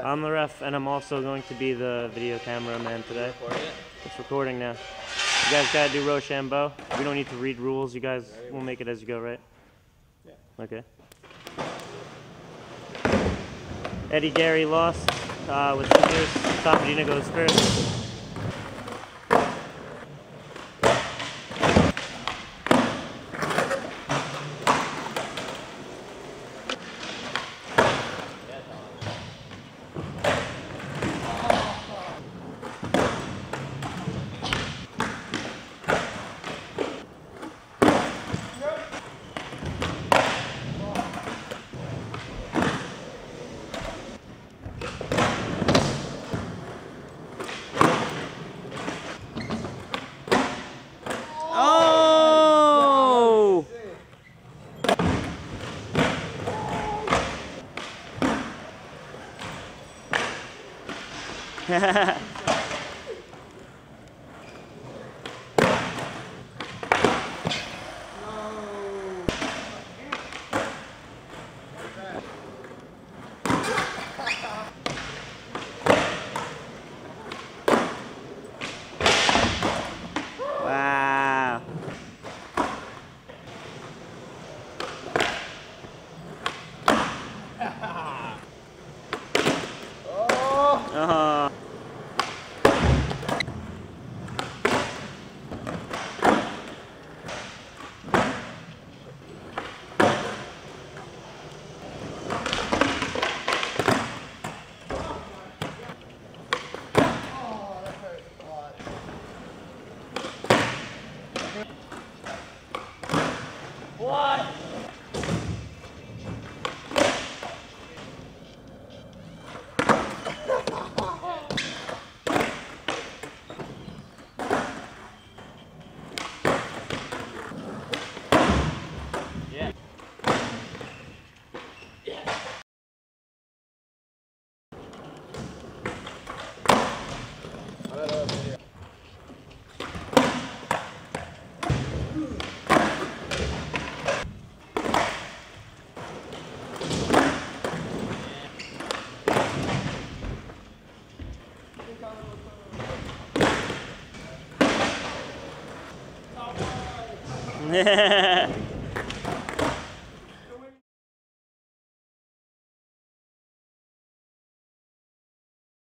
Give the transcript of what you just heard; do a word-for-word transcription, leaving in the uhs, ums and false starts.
I'm the ref, and I'm also going to be the video cameraman today. It's recording now. You guys gotta do Rochambeau. We don't need to read rules. You guys will make it as you go, right? Yeah. Okay. Eddie Gerry lost uh, with scissors. Tapagina goes first. Oh! Wow. Uh-huh. What? Yeah. Yeah.